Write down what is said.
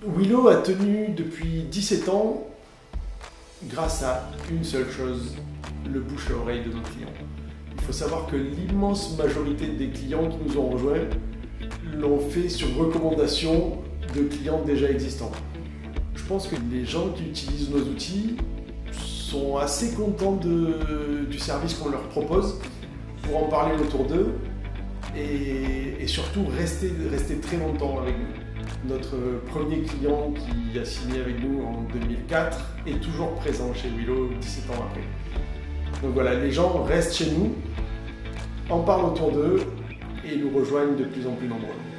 Willow a tenu depuis 17 ans grâce à une seule chose, le bouche à oreille de nos clients. Il faut savoir que l'immense majorité des clients qui nous ont rejoints l'ont fait sur recommandation de clients déjà existants. Je pense que les gens qui utilisent nos outils sont assez contents du service qu'on leur propose pour en parler autour d'eux et surtout rester très longtemps avec nous. Notre premier client qui a signé avec nous en 2004 est toujours présent chez Willow 17 ans après. Donc voilà, les gens restent chez nous, en parlent autour d'eux et nous rejoignent de plus en plus nombreux.